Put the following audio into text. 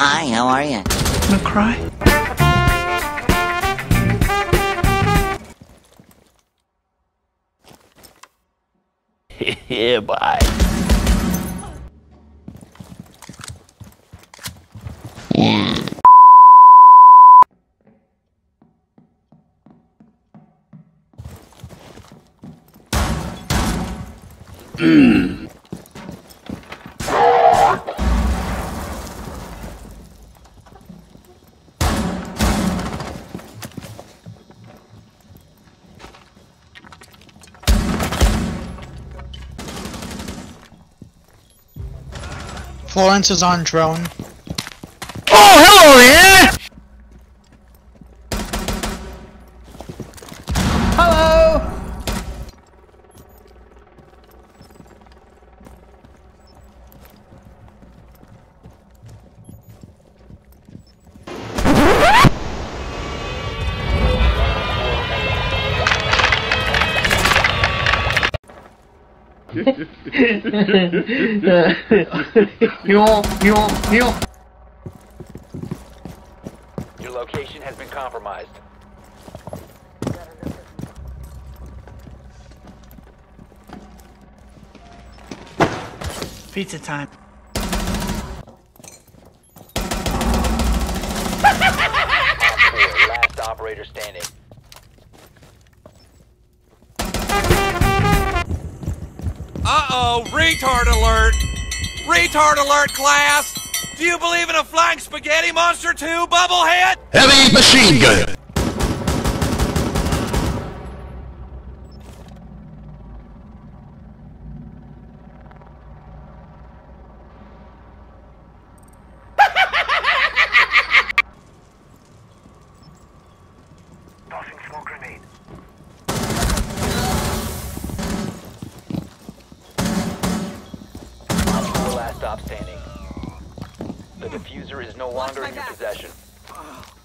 Hi, how are you? Gonna cry? Yeah, bye. Florence is on drone. Oh, hello there! Hello! Your location has been compromised. Pizza time. Last operator standing. Uh-oh, retard alert! Retard alert, class! Do you believe in a flying spaghetti monster too, bubblehead? Heavy machine gun. Tossing smoke grenade. Last stop standing. The diffuser is no longer in your possession.